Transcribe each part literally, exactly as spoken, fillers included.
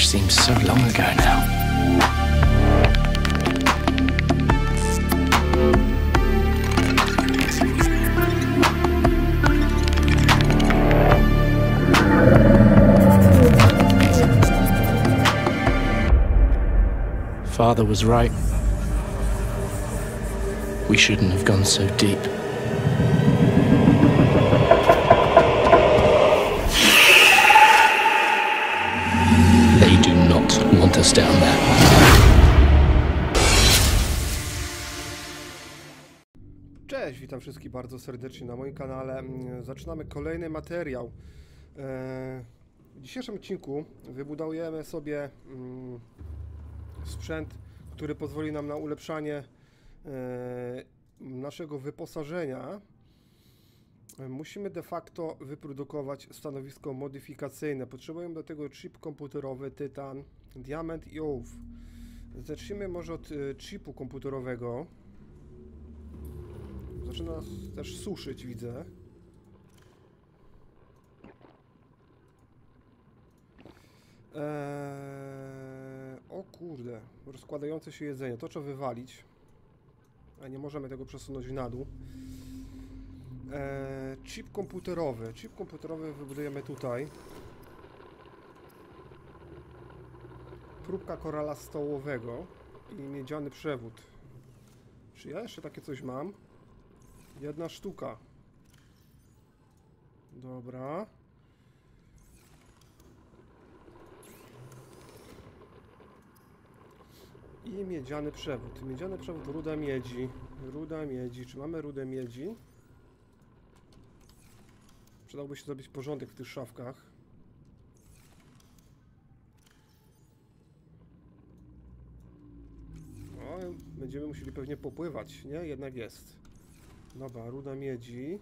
crash seems so long ago now. Father was right. We shouldn't have gone so deep. They do not want us down there. Cześć, witam wszystkich bardzo serdecznie na moim kanale. Zaczynamy kolejny materiał. W dzisiejszym odcinku wybudujemy sobie sprzęt, który pozwoli nam na ulepszanie naszego wyposażenia. Musimy de facto wyprodukować stanowisko modyfikacyjne. Potrzebujemy do tego chip komputerowy, tytan, diament i ołów. Zacznijmy może od chipu komputerowego. Zaczyna też suszyć, widzę. Eee, o kurde, rozkładające się jedzenie. To trzeba wywalić. A nie możemy tego przesunąć na dół. Eee, chip komputerowy. Chip komputerowy wybudujemy tutaj. Próbka korala stołowego i miedziany przewód. Czy ja jeszcze takie coś mam? Jedna sztuka. Dobra. I miedziany przewód. Miedziany przewód, ruda miedzi. Ruda miedzi. Czy mamy rudę miedzi? Przydałby się zrobić porządek w tych szafkach. No, będziemy musieli pewnie popływać, nie? Jednak jest. Dobra, ruda miedzi.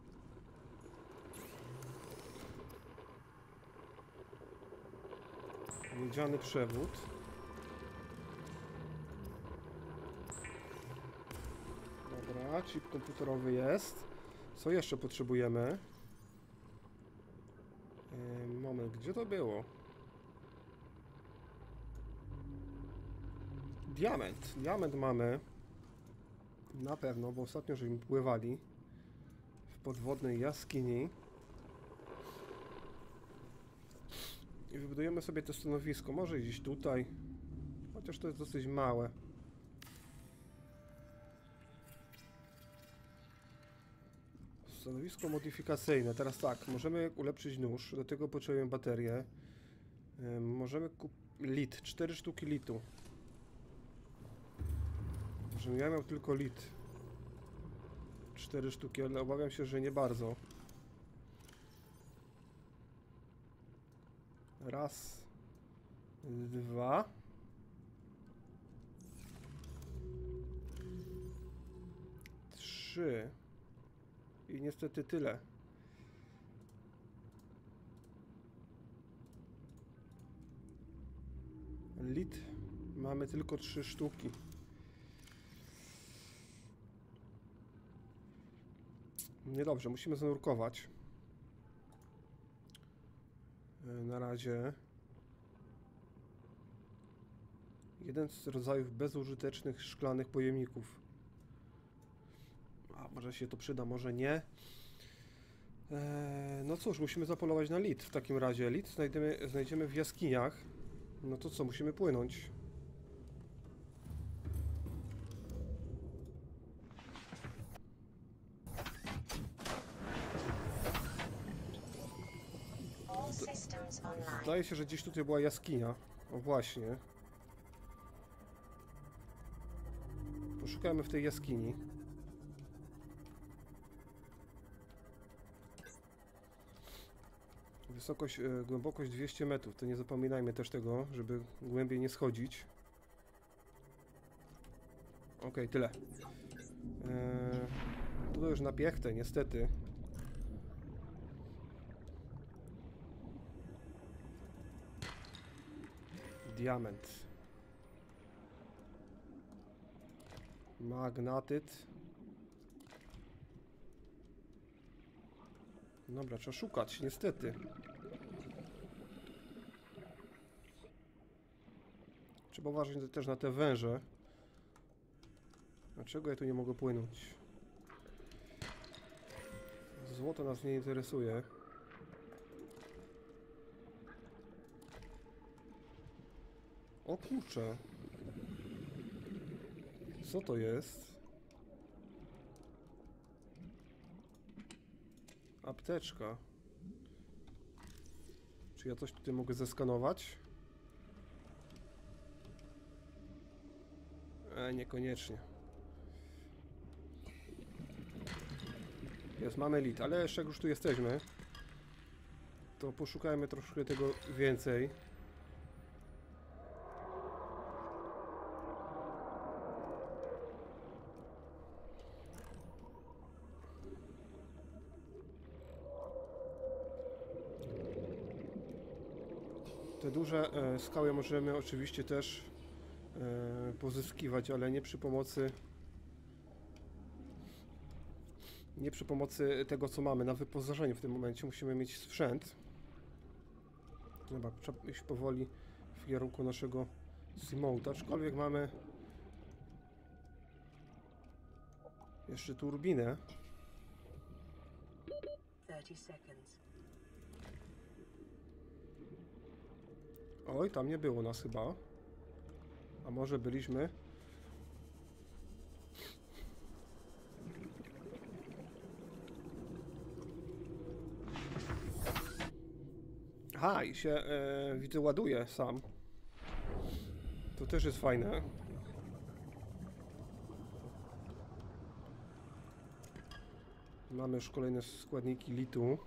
Miedziany przewód. Dobra, chip komputerowy jest. Co jeszcze potrzebujemy? Yy, moment, gdzie to było? Diament. Diament mamy. Na pewno, bo ostatnio żeśmy pływali w podwodnej jaskini. I wybudujemy sobie to stanowisko. Może gdzieś tutaj. Chociaż to jest dosyć małe. Stanowisko modyfikacyjne. Teraz tak, możemy ulepszyć nóż. Do tego potrzebujemy baterię. Yy, możemy kupić lit. cztery sztuki litu. Żebym ja miał tylko lit. cztery sztuki, ale obawiam się, że nie bardzo. Raz. Dwa. Trzy. I niestety tyle. Lit. Mamy tylko trzy sztuki. Niedobrze, musimy zanurkować. Na razie. Jeden z rodzajów bezużytecznych szklanych pojemników. A może się to przyda, może nie. Eee, no cóż, musimy zapolować na lit w takim razie. Lit znajdziemy, znajdziemy w jaskiniach. No to co, musimy płynąć. Zdaje się, że gdzieś tutaj była jaskinia. O właśnie. Poszukajmy w tej jaskini. Wysokość, e, głębokość dwieście metrów. To nie zapominajmy też tego, żeby głębiej nie schodzić. Ok, tyle. E, to już na piechtę, niestety. Diament. Magnatyt. Dobra, trzeba szukać, niestety. Trzeba uważać też na te węże. Dlaczego ja tu nie mogę płynąć? Złoto nas nie interesuje. O kurczę. Co to jest? Apteczka. Czy ja coś tutaj mogę zeskanować? E, niekoniecznie. Jest, mamy lit, ale jeszcze jak już tu jesteśmy, to poszukajmy troszkę tego więcej. Te duże e, skały możemy oczywiście też e, pozyskiwać, ale nie przy pomocy nie przy pomocy tego, co mamy na wyposażeniu w tym momencie. Musimy mieć sprzęt. Dobra, trzeba iść powoli w kierunku naszego Seamounta, aczkolwiek mamy jeszcze turbinę. Oj, tam nie było nas chyba. A może byliśmy? Aha, i się e, widzę, ładuje sam. To też jest fajne. Mamy już kolejne składniki litu.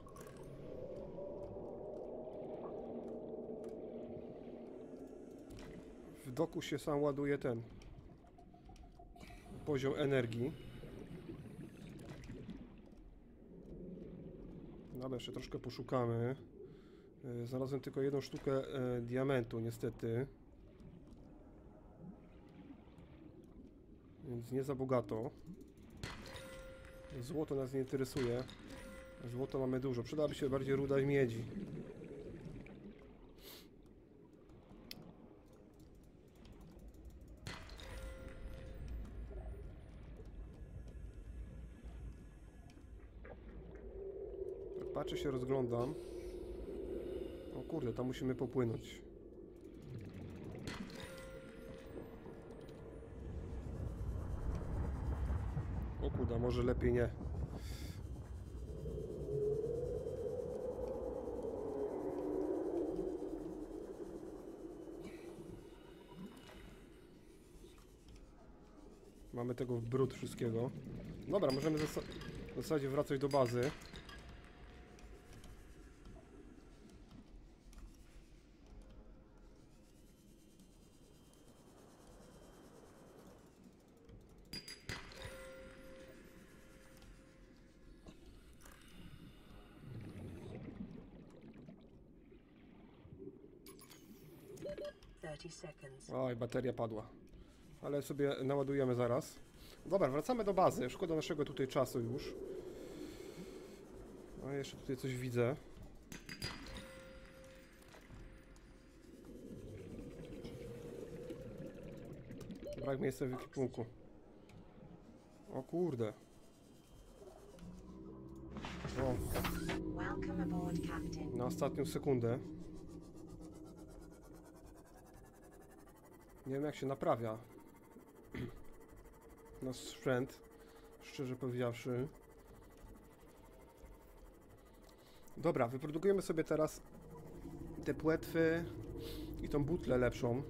W doku się sam ładuje ten poziom energii. Dobra, jeszcze troszkę poszukamy. Znalazłem tylko jedną sztukę e, diamentu, niestety. Więc nie za bogato. Złoto nas nie interesuje. Złoto mamy dużo. Przydałaby się bardziej ruda i miedzi. Patrzę, się rozglądam. O kurde, tam musimy popłynąć. O kurde, może lepiej nie. Mamy tego w brud wszystkiego. Dobra, możemy w zasadzie wracać do bazy. Oj, bateria padła. Ale sobie naładujemy zaraz. Dobra, wracamy do bazy. Szkoda naszego tutaj czasu już. A jeszcze tutaj coś widzę. Brak miejsca w ekwipunku. O kurde. O. Na ostatnią sekundę. Nie wiem, jak się naprawia nasz sprzęt, szczerze powiedziawszy. Dobra, wyprodukujemy sobie teraz te płetwy i tą butlę lepszą.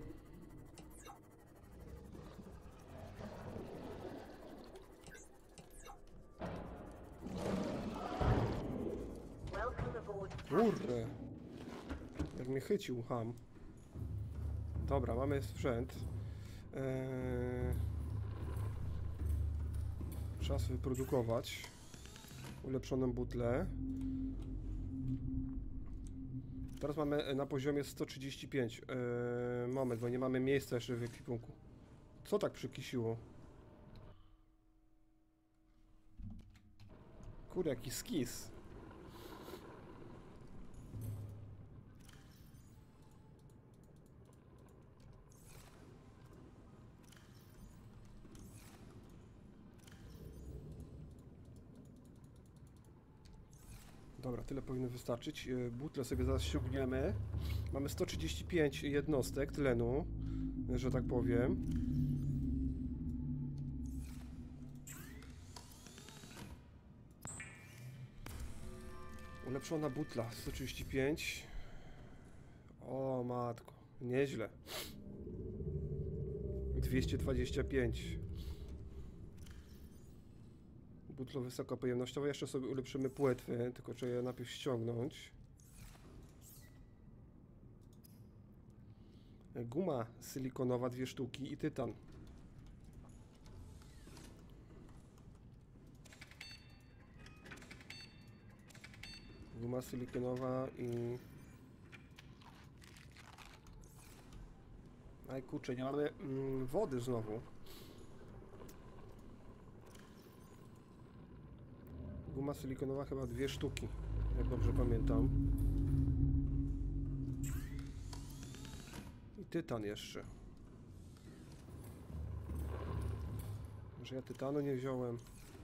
Kurde, jak mnie chycił ham. Dobra, mamy sprzęt. Eee... Czas wyprodukować ulepszoną butlę. Teraz mamy na poziomie sto trzydzieści pięć. Eee... Moment, bo nie mamy miejsca jeszcze w ekwipunku. Co tak przykisiło? Kurde, jaki skis. Dobra, tyle powinno wystarczyć. Butle sobie zaraz ściągniemy. Mamy sto trzydzieści pięć jednostek tlenu, że tak powiem. Ulepszona butla, sto trzydzieści pięć. O matko, nieźle. dwieście dwadzieścia pięć. Butlo wysokopojemnościowe. Jeszcze sobie ulepszymy płetwy, tylko trzeba je najpierw ściągnąć. Guma silikonowa, dwie sztuki i tytan. Guma silikonowa i... Aj kurczę, nie mamy mm, wody znowu. Guma silikonowa chyba dwie sztuki, jak dobrze pamiętam. I tytan jeszcze. Może ja tytanu nie wziąłem.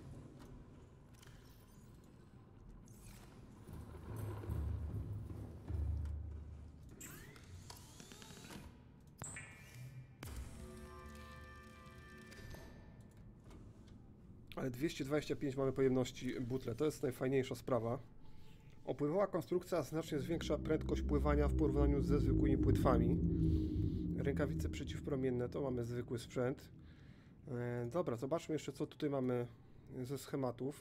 Ale dwieście dwadzieścia pięć mamy pojemności butle, to jest najfajniejsza sprawa. Opływowa konstrukcja znacznie zwiększa prędkość pływania w porównaniu ze zwykłymi płetwami. Rękawice przeciwpromienne, to mamy zwykły sprzęt. E, dobra, zobaczmy jeszcze, co tutaj mamy ze schematów.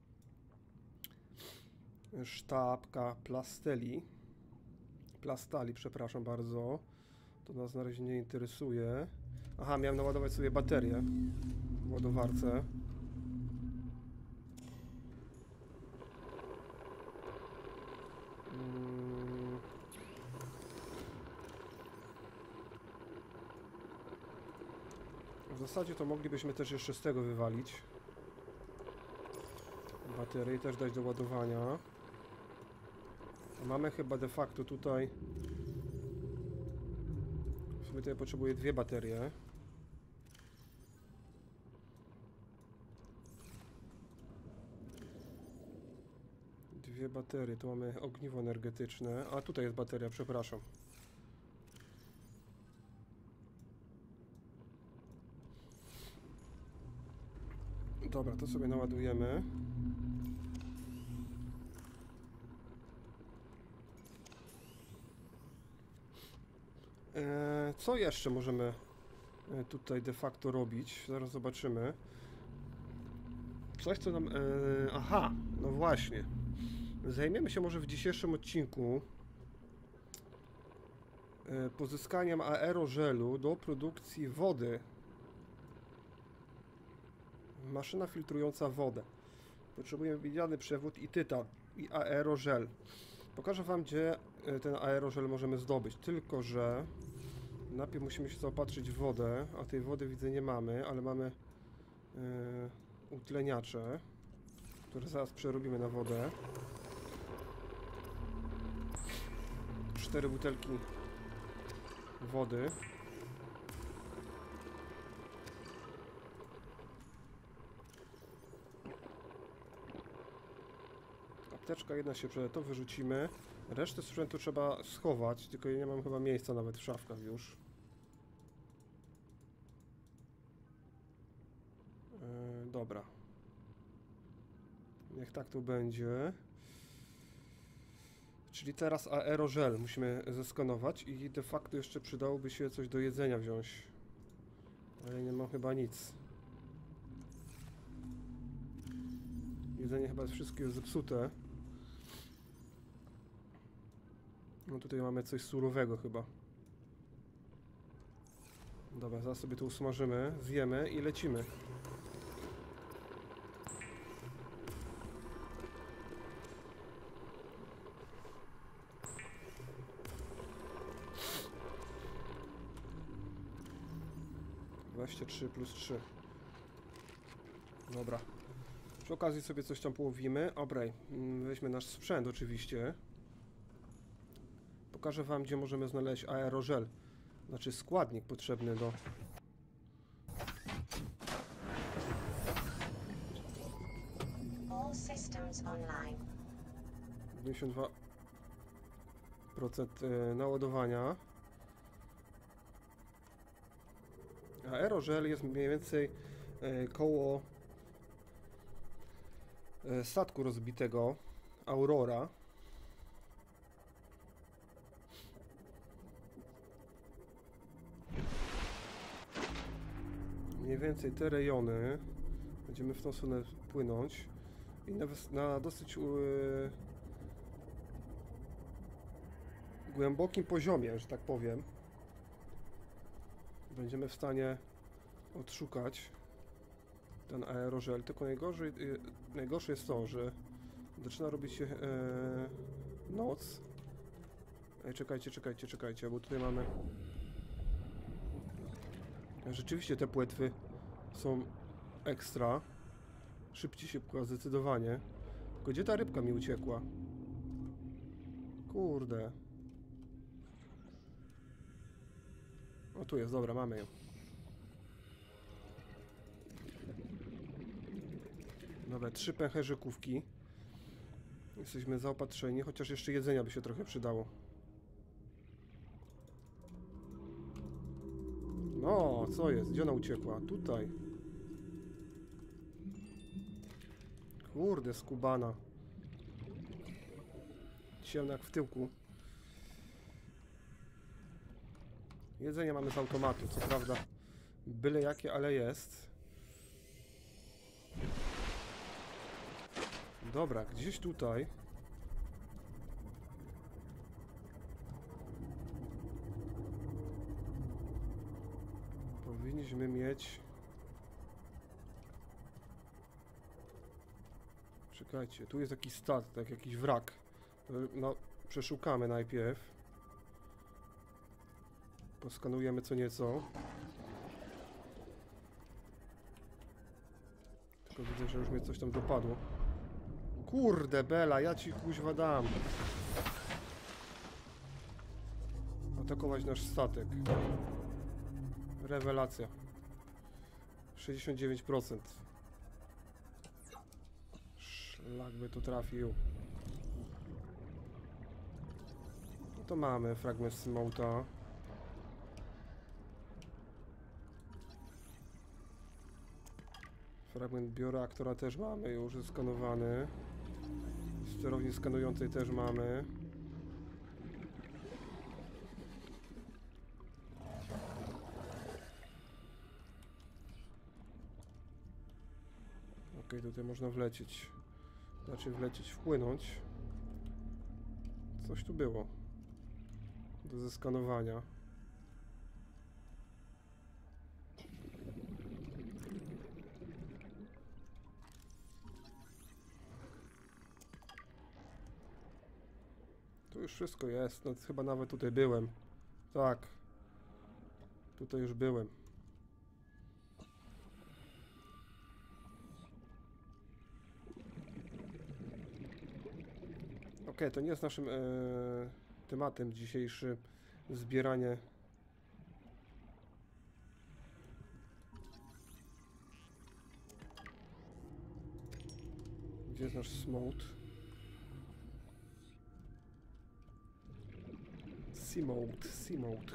Sztabka plasteli. Plastali, przepraszam bardzo. To nas na razie nie interesuje. Aha, miałem naładować sobie baterię w ładowarce. W zasadzie to moglibyśmy też jeszcze z tego wywalić baterię i też dać do ładowania. Mamy chyba de facto tutaj, w sumie tutaj potrzebuję dwie baterie. Dwie baterie, tu mamy ogniwo energetyczne, a tutaj jest bateria, przepraszam. Dobra, to sobie naładujemy. Eee, co jeszcze możemy tutaj de facto robić? Zaraz zobaczymy. Coś, co nam... Eee, aha, no właśnie. Zajmiemy się może w dzisiejszym odcinku e, pozyskaniem aerożelu do produkcji wody. Maszyna filtrująca wodę. Potrzebujemy widziany przewód i tytan i aerożel. Pokażę wam, gdzie ten aerożel możemy zdobyć. Tylko że najpierw musimy się zaopatrzyć w wodę, a tej wody widzę nie mamy, ale mamy yy, utleniacze, które zaraz przerobimy na wodę. Cztery butelki wody. Apteczka jedna się przyda, to wyrzucimy. Resztę sprzętu trzeba schować, tylko ja nie mam chyba miejsca nawet w szafkach już. Yy, dobra. Niech tak tu będzie. Czyli teraz aerożel musimy zeskanować i de facto jeszcze przydałoby się coś do jedzenia wziąć. Ale nie mam chyba nic. Jedzenie chyba jest wszystkie zepsute. No tutaj mamy coś surowego chyba. Dobra, zaraz sobie to usmażymy, zjemy i lecimy. dwadzieścia trzy plus trzy. Dobra. Przy okazji sobie coś tam połowimy. Obraj, weźmy nasz sprzęt oczywiście. Pokażę wam, gdzie możemy znaleźć aerożel. Znaczy składnik potrzebny do... All systems online. dziewięćdziesiąt dwa procent naładowania. A aerożel jest mniej więcej koło statku rozbitego Aurora. Mniej więcej te rejony będziemy w tą stronę płynąć i na, na dosyć yy, głębokim poziomie, że tak powiem, będziemy w stanie odszukać ten aerożel. Tylko najgorzej, yy, najgorsze jest to, że zaczyna robić się yy, noc. Ej, czekajcie, czekajcie, czekajcie, bo tutaj mamy... Rzeczywiście te płetwy są ekstra. Szybciej się pływa, zdecydowanie. Tylko gdzie ta rybka mi uciekła? Kurde. O, tu jest, dobra, mamy ją. Dobra, trzy pęcherzykówki. Jesteśmy zaopatrzeni, chociaż jeszcze jedzenia by się trochę przydało. No, co jest? Gdzie ona uciekła? Tutaj. Kurde, skubana. Ciemno jak w tyłku. Jedzenie mamy z automatu, co prawda byle jakie, ale jest. Dobra, gdzieś tutaj. Powinniśmy mieć... Czekajcie, tu jest jakiś statek, jakiś wrak. No, przeszukamy najpierw. Poskanujemy co nieco. Tylko widzę, że już mnie coś tam dopadło. Kurde Bela, ja ci kuźwa dam. Atakować nasz statek. Rewelacja. sześćdziesiąt dziewięć procent. Szlak by to trafił. No to mamy fragment smołta. Fragment bioreaktora też mamy już zeskanowany. Sterowni skanującej też mamy. Ok, tutaj można wlecieć. Znaczy wlecieć, wpłynąć. Coś tu było do zeskanowania. Tu już wszystko jest, no chyba nawet tutaj byłem. Tak. Tutaj już byłem. Ok, to nie jest naszym e, tematem dzisiejszy zbieranie gdzie jest nasz smołt? Seamołt, seamołt.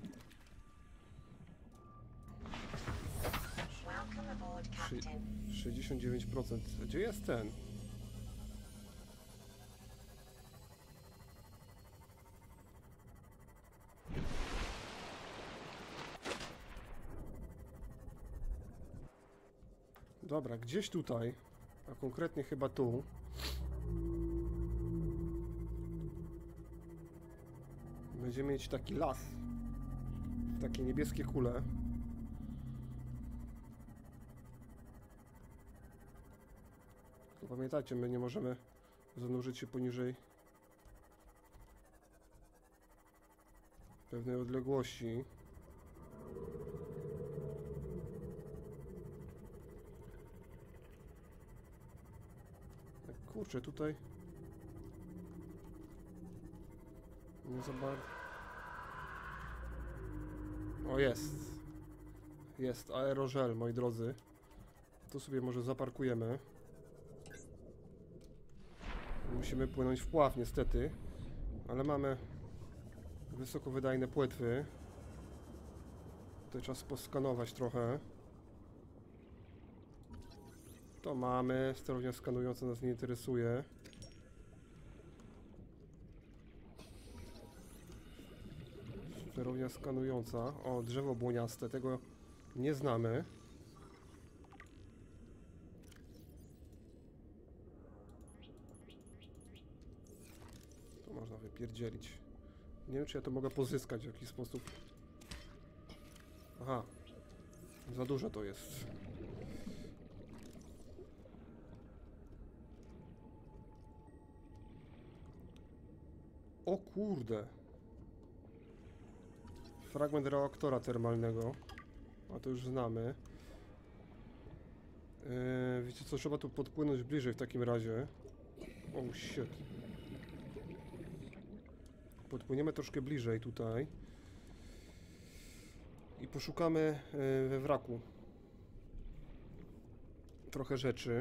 sześćdziesiąt dziewięć procent. Gdzie jest ten? Dobra, gdzieś tutaj, a konkretnie chyba tu. Będziemy mieć taki las. Takie niebieskie kule. Tylko pamiętajcie, my nie możemy zanurzyć się poniżej pewnej odległości. Kurczę, tutaj nie za bardzo. O, jest. Jest aerożel, moi drodzy. Tu sobie może zaparkujemy. Musimy płynąć w pław niestety, ale mamy wysokowydajne płetwy. Tutaj czas poskanować trochę. To mamy, sterownia skanująca nas nie interesuje. Sterownia skanująca. O, drzewo błoniaste, tego nie znamy. To można wypierdzielić. Nie wiem, czy ja to mogę pozyskać w jakiś sposób. Aha. Za dużo to jest. O kurde. Fragment reaktora termalnego. A to już znamy. Yy, wiecie co, trzeba tu podpłynąć bliżej w takim razie. Oh shit. Podpłyniemy troszkę bliżej tutaj. I poszukamy yy, we wraku trochę rzeczy.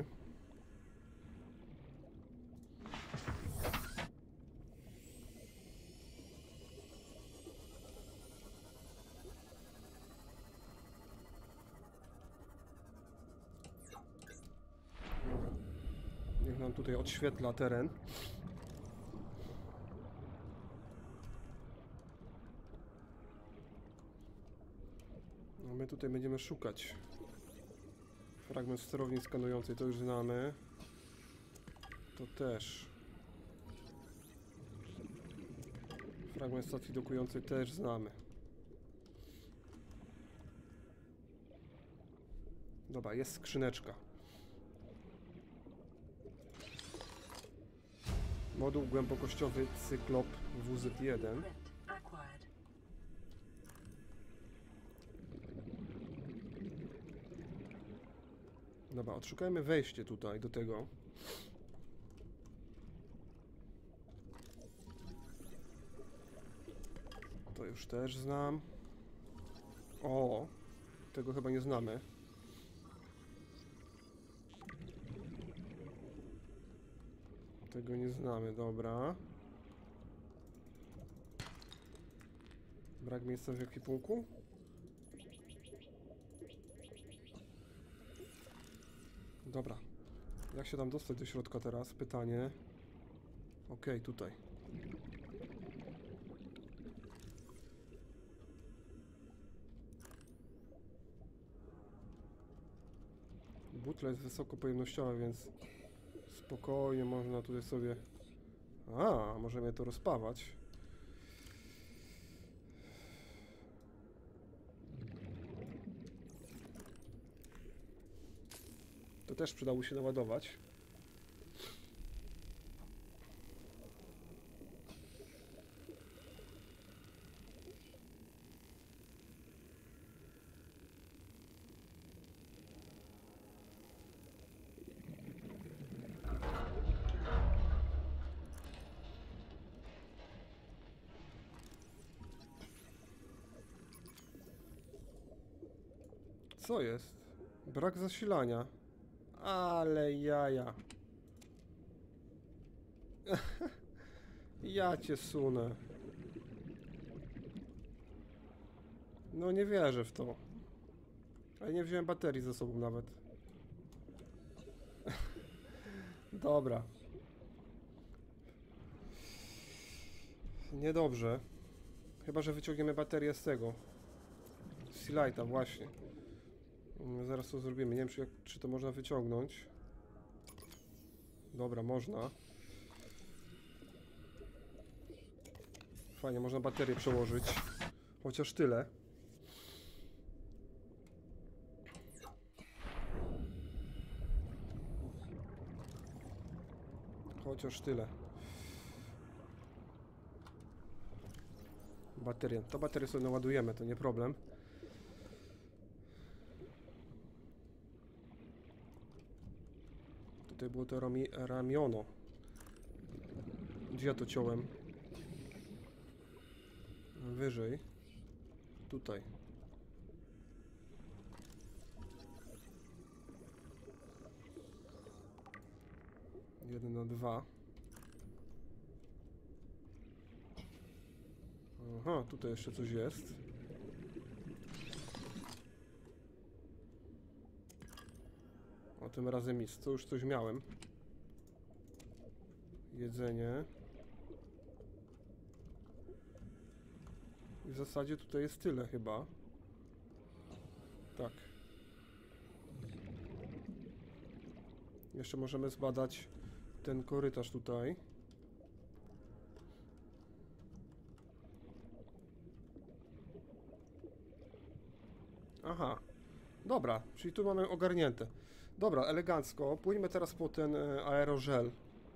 Niech nam tutaj odświetla teren. No my tutaj będziemy szukać. Fragment sterowni skanującej to już znamy. To też. Fragment stacji dokującej też znamy. Dobra, jest skrzyneczka. Moduł głębokościowy Cyklop W Z jeden. Dobra, odszukajmy wejście tutaj do tego. To już też znam. O, tego chyba nie znamy. Tego nie znamy, dobra. Brak miejsca w ekwipunku? Dobra. Jak się tam dostać do środka teraz? Pytanie. Okej, okay, tutaj. Butla jest wysokopojemnościowa, więc spokojnie można tutaj sobie... A, możemy to rozpawać. To też przydało się naładować. Co jest? Brak zasilania. Ale jaja. Ja cię sunę. No nie wierzę w to. Ale nie wziąłem baterii ze sobą nawet. Dobra. Niedobrze. Chyba że wyciągniemy baterię z tego. Sealighta, właśnie. Zaraz to zrobimy. Nie wiem, czy, jak, czy to można wyciągnąć. Dobra, można. Fajnie, można baterię przełożyć. Chociaż tyle. Chociaż tyle. Baterię. To baterię sobie naładujemy, to nie problem. Tutaj było to rami ramiono. Gdzie ja to ciąłem? Wyżej. Tutaj. Jeden na dwa. Aha, tutaj jeszcze coś jest. O, tym razem nic. To już coś miałem. Jedzenie. I w zasadzie tutaj jest tyle chyba. Tak. Jeszcze możemy zbadać ten korytarz tutaj. Aha. Dobra, czyli tu mamy ogarnięte. Dobra, elegancko. Pójdźmy teraz po ten e, aerożel.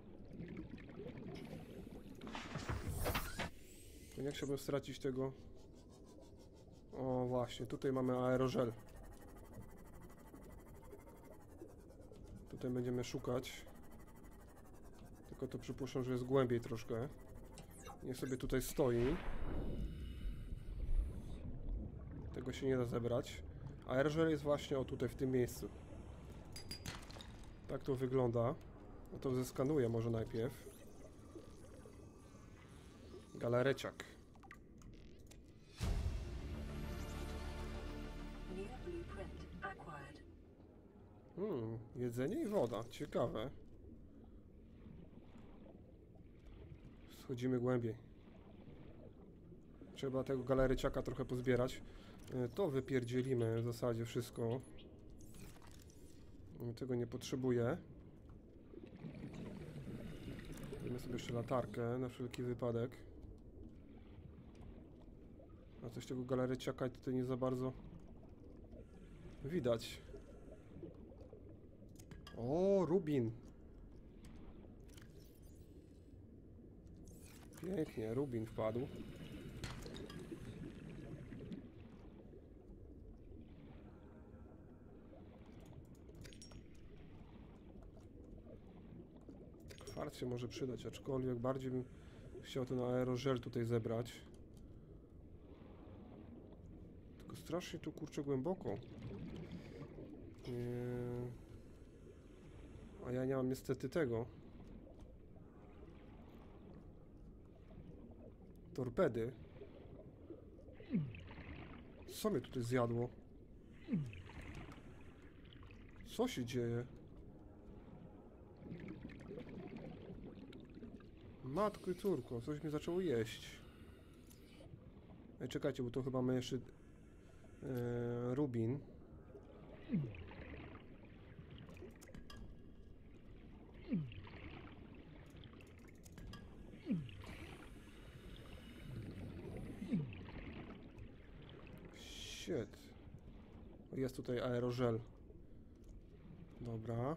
Nie chciałbym stracić tego. O, właśnie, tutaj mamy aerożel. Tutaj będziemy szukać. Tylko to przypuszczam, że jest głębiej troszkę. Niech sobie tutaj stoi. Tego się nie da zebrać. Aerożel jest właśnie o tutaj, w tym miejscu. Tak to wygląda. No to zeskanuję może najpierw. Galareciak. Hmm, jedzenie i woda. Ciekawe. Schodzimy głębiej. Trzeba tego galareciaka trochę pozbierać. To wypierdzielimy w zasadzie wszystko. Tego nie potrzebuję. Weźmy sobie jeszcze latarkę na wszelki wypadek. A coś tego galareciaka tutaj nie za bardzo widać. O, rubin. Pięknie, rubin wpadł. Kwarc się może przydać, aczkolwiek bardziej bym chciał ten aerożel tutaj zebrać. Tylko strasznie tu kurczę głęboko. Nie... A ja nie mam niestety tego. Torpedy. Co mnie tutaj zjadło? Co się dzieje? Matko i córko, coś mnie zaczęło jeść. Ej, czekajcie, bo to chyba mamy jeszcze e, rubin. Shit. Jest tutaj aerożel. Dobra.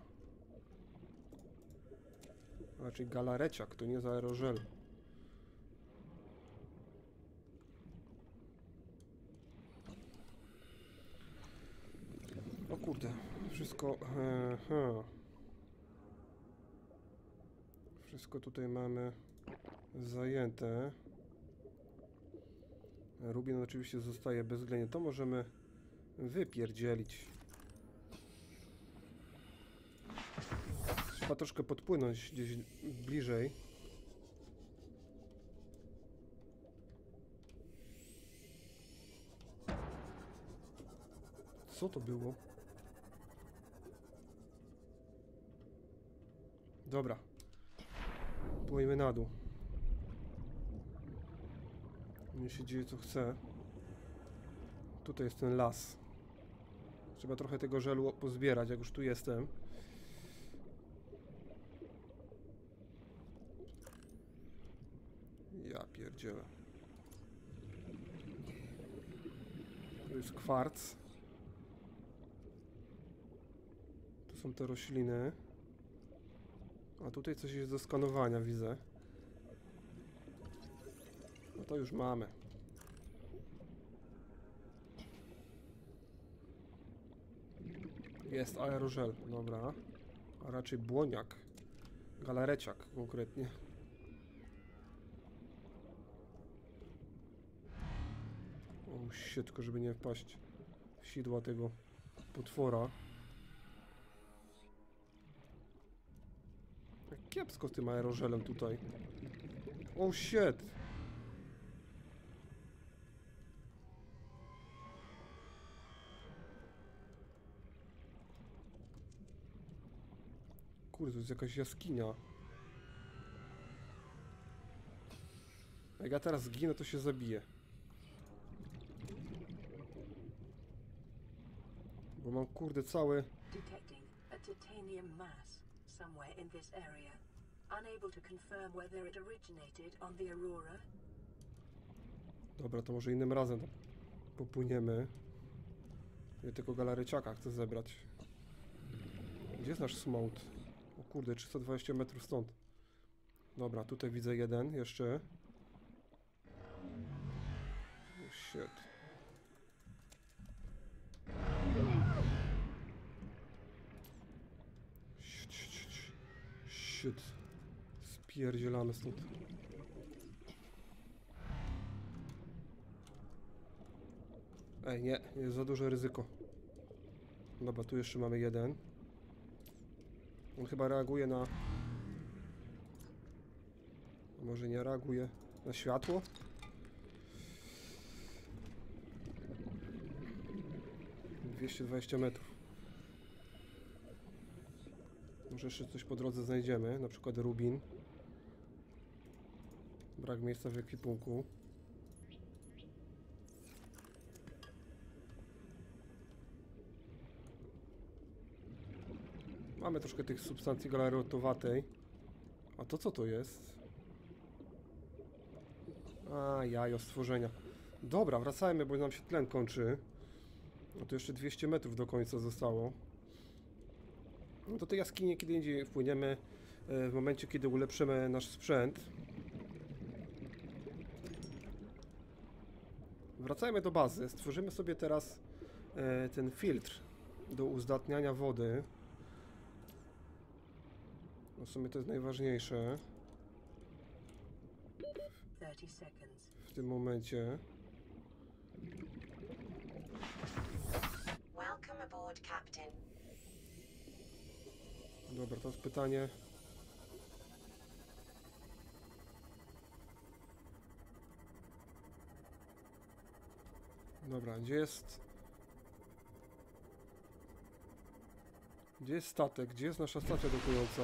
Raczej galareciak, to nie jest aerożel. O kurde, wszystko... He, he. Wszystko tutaj mamy zajęte. Rubin oczywiście zostaje bezwzględnie. To możemy wypierdzielić. Trzeba troszkę podpłynąć gdzieś bliżej. Co to było? Dobra. Płyjmy na dół. Nie się dzieje co chce. Tutaj jest ten las. Trzeba trochę tego żelu pozbierać, jak już tu jestem. Ja pierdzielę. Tu jest kwarc. Tu są te rośliny. A tutaj coś jest do skanowania, widzę. No to już mamy. Jest aerożel, dobra. A raczej błoniak. Galareciak konkretnie. O shit, tylko żeby nie wpaść w sidła tego potwora. Jak kiepsko z tym aerożelem tutaj. O shit. kurde, to jest jakaś jaskinia. Jak ja teraz zginę, to się zabiję. Bo mam, kurde, cały... Detecting a titanium mass somewhere in this area. Unable to confirm whether it originated on the Aurora. Dobra, to może innym razem popłyniemy. Ja tylko galaryciaka chcę zebrać. Gdzie jest nasz smout? O kurde, trzysta dwadzieścia metrów stąd. Dobra, tutaj widzę jeden jeszcze. Oh shit. Shit, shit, shit. Shit. Spierdzielamy stąd. Ej, nie, jest za duże ryzyko. Dobra, tu jeszcze mamy jeden. On chyba reaguje na... Może nie reaguje na światło? dwieście dwadzieścia metrów. Może jeszcze coś po drodze znajdziemy, na przykład rubin. Brak miejsca w ekwipunku. Mamy troszkę tych substancji galaretowatej. A to co to jest? A, jajo stworzenia. Dobra, wracajmy, bo nam się tlen kończy. No to jeszcze dwieście metrów do końca zostało. No to te jaskinie kiedy indziej wpłyniemy w momencie, kiedy ulepszymy nasz sprzęt. Wracajmy do bazy. Stworzymy sobie teraz ten filtr do uzdatniania wody. No w sumie to jest najważniejsze w tym momencie. Dobra, to jest pytanie. Dobra, gdzie jest... Gdzie jest statek? Gdzie jest nasza stacja dokująca?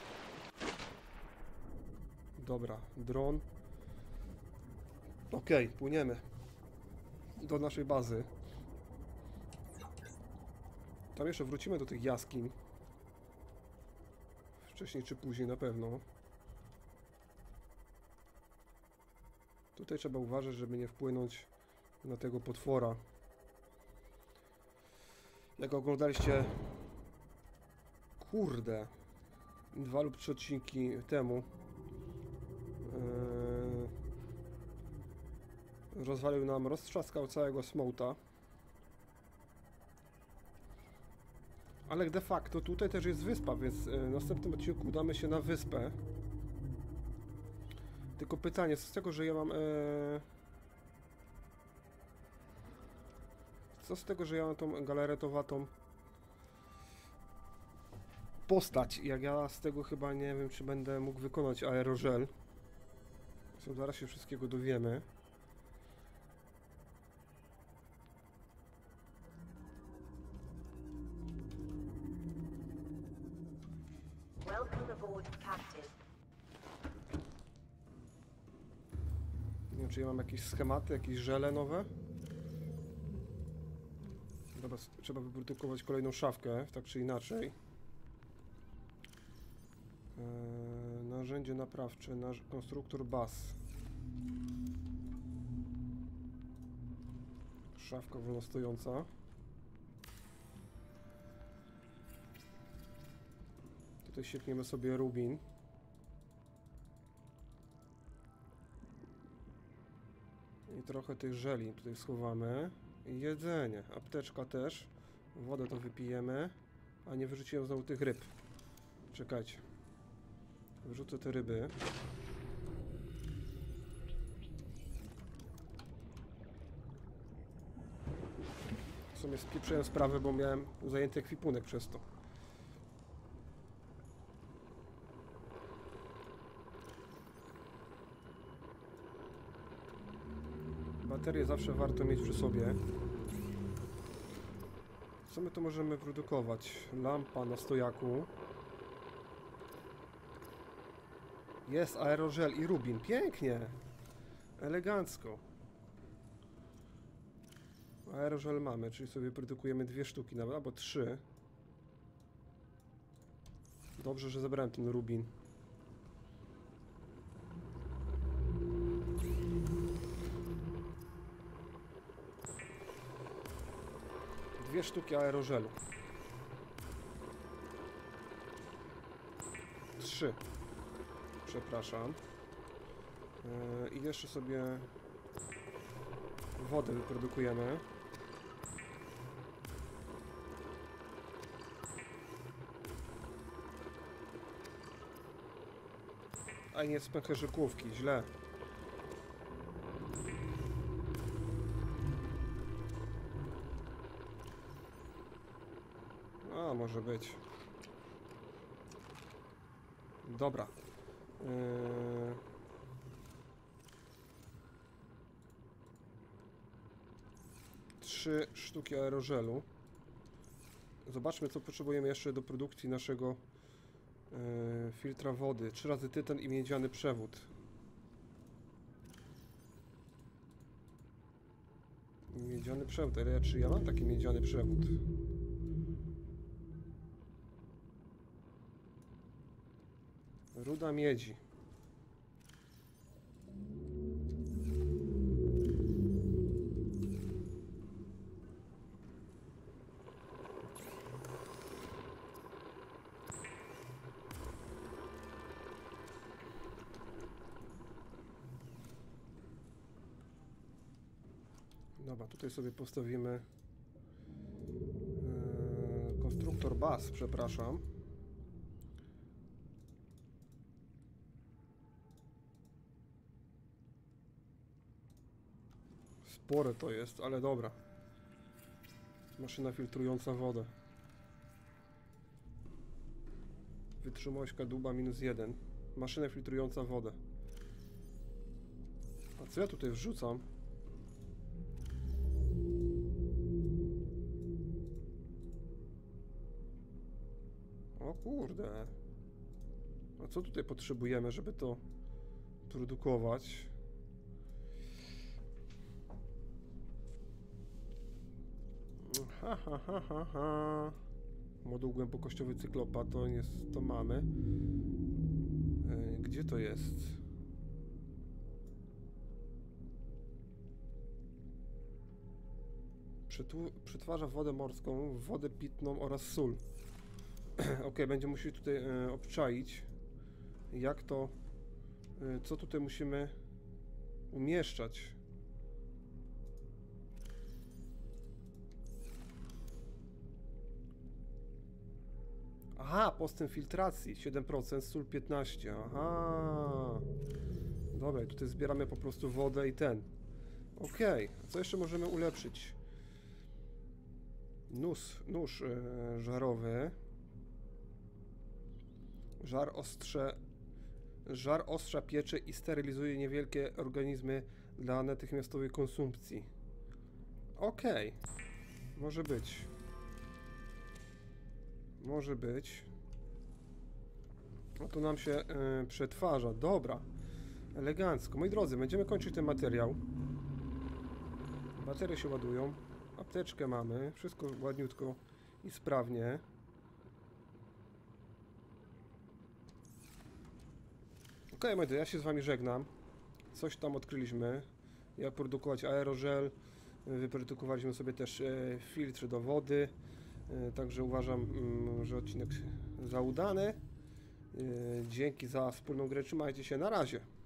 Dobra, dron. Okej, okay, płyniemy do naszej bazy. Tam jeszcze wrócimy do tych jaskiń. Wcześniej czy później na pewno. Tutaj trzeba uważać, żeby nie wpłynąć na tego potwora. Jak oglądaliście... Kurde... Dwa lub trzy odcinki temu... Yy, rozwalił nam, roztrzaskał całego smouta. Ale de facto tutaj też jest wyspa, więc w następnym odcinku udamy się na wyspę. Tylko pytanie, co z tego, że ja mam... Yy... Co z tego, że ja mam tą galaretowatą postać, jak ja z tego chyba nie wiem, czy będę mógł wykonać aerożel. So, zaraz się wszystkiego dowiemy. Nie wiem, czy ja mam jakieś schematy, jakieś żele nowe. Dobra, trzeba wyprodukować kolejną szafkę, tak czy inaczej. Eee, narzędzie naprawcze, nasz konstruktor baz. Szafka wolnostojąca. Tutaj siekniemy sobie rubin. I trochę tych żeli tutaj schowamy. I jedzenie, apteczka też. Wodę to wypijemy. A nie wyrzuciłem znowu tych ryb. Czekajcie. Wyrzucę te ryby. W sumie spieprzyłem sprawę, bo miałem zajęty ekwipunek przez to. Baterię zawsze warto mieć przy sobie. Co my tu możemy produkować? Lampa na stojaku. Jest aerożel i rubin. Pięknie. Elegancko. Aerożel mamy, czyli sobie produkujemy dwie sztuki nawet, albo trzy. Dobrze, że zabrałem ten rubin. Dwie sztuki aerożelu. Trzy. Przepraszam. Yy, I jeszcze sobie wodę wyprodukujemy. A nie z pęcherzykówki, źle. A, może być. Dobra. Yy... Trzy sztuki aerożelu. Zobaczmy, co potrzebujemy jeszcze do produkcji naszego yy, filtra wody. Trzy razy tytan i miedziany przewód. Miedziany przewód. Ale czy ja mam taki miedziany przewód? Ruda miedzi. Dobra, tutaj sobie postawimy yy, konstruktor baz, przepraszam. Spore to jest, ale dobra. Maszyna filtrująca wodę. Wytrzymałość kadłuba minus jeden. Maszyna filtrująca wodę. A co ja tutaj wrzucam? O kurde. A co tutaj potrzebujemy, żeby to produkować? Ha, ha, ha, ha, ha. Moduł głębokościowy cyklopa, to jest, to mamy. Yy, gdzie to jest? Przetw przetwarza wodę morską, wodę pitną oraz sól. Ok, będziemy musieli tutaj yy, obczaić, jak to, yy, co tutaj musimy umieszczać. Aha, postęp filtracji siedem procent, sól piętnaście procent. Aha. Dobra, i tutaj zbieramy po prostu wodę i ten. Ok, a co jeszcze możemy ulepszyć? Nóż, nóż yy, żarowy. Żar ostrze, żar ostrza piecze i sterylizuje niewielkie organizmy dla natychmiastowej konsumpcji. Ok, może być. Może być. No to nam się yy, przetwarza. Dobra. Elegancko. Moi drodzy, będziemy kończyć ten materiał. Baterie się ładują. Apteczkę mamy. Wszystko ładniutko i sprawnie. Ok, moi drodzy, ja się z wami żegnam. Coś tam odkryliśmy. Jak produkować aerożel. Wyprodukowaliśmy sobie też yy, filtr do wody. Także uważam, że odcinek za udany. Dzięki za wspólną grę. Trzymajcie się. Na razie.